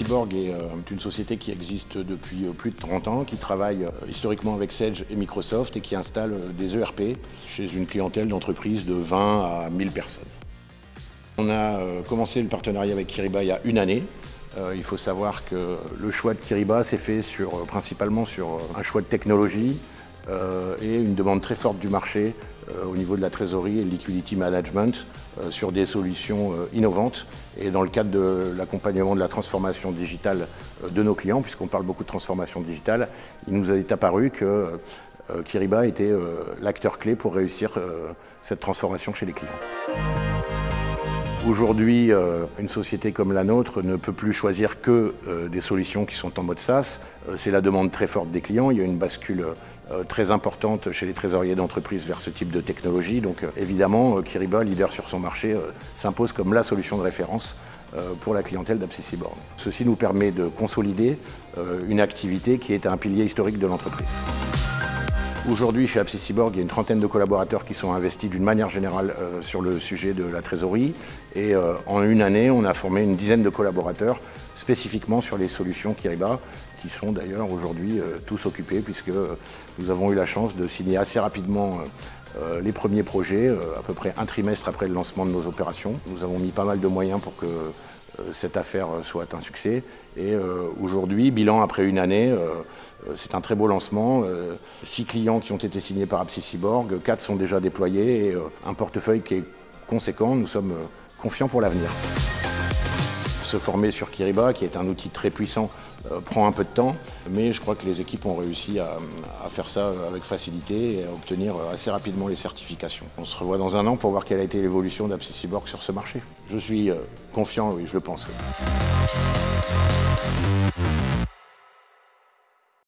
AppCyborg est une société qui existe depuis plus de 30 ans, qui travaille historiquement avec Sage et Microsoft et qui installe des ERP chez une clientèle d'entreprises de 20 à 1000 personnes. On a commencé le partenariat avec Kyriba il y a une année. Il faut savoir que le choix de Kyriba s'est fait principalement sur un choix de technologie et une demande très forte du marché au niveau de la trésorerie et le liquidity management sur des solutions innovantes. Et dans le cadre de l'accompagnement de la transformation digitale de nos clients, puisqu'on parle beaucoup de transformation digitale, il nous est apparu que Kyriba était l'acteur clé pour réussir cette transformation chez les clients. Aujourd'hui, une société comme la nôtre ne peut plus choisir que des solutions qui sont en mode SaaS. C'est la demande très forte des clients. Il y a une bascule très importante chez les trésoriers d'entreprise vers ce type de technologie. Donc évidemment, Kyriba, leader sur son marché, s'impose comme la solution de référence pour la clientèle d'AppCyborg. Ceci nous permet de consolider une activité qui est un pilier historique de l'entreprise. Aujourd'hui, chez AppCyborg, il y a une trentaine de collaborateurs qui sont investis d'une manière générale sur le sujet de la trésorerie. Et en une année, on a formé une dizaine de collaborateurs spécifiquement sur les solutions Kyriba, qui sont d'ailleurs aujourd'hui tous occupés, puisque nous avons eu la chance de signer assez rapidement les premiers projets, à peu près un trimestre après le lancement de nos opérations. Nous avons mis pas mal de moyens pour que cette affaire soit un succès. Et aujourd'hui, bilan après une année, c'est un très beau lancement. 6 clients qui ont été signés par AppCyborg, 4 sont déjà déployés et un portefeuille qui est conséquent. Nous sommes confiants pour l'avenir. Se former sur Kyriba, qui est un outil très puissant, prend un peu de temps, mais je crois que les équipes ont réussi à faire ça avec facilité et à obtenir assez rapidement les certifications. On se revoit dans un an pour voir quelle a été l'évolution d'AppCyborg sur ce marché. Je suis confiant, oui, je le pense. Oui.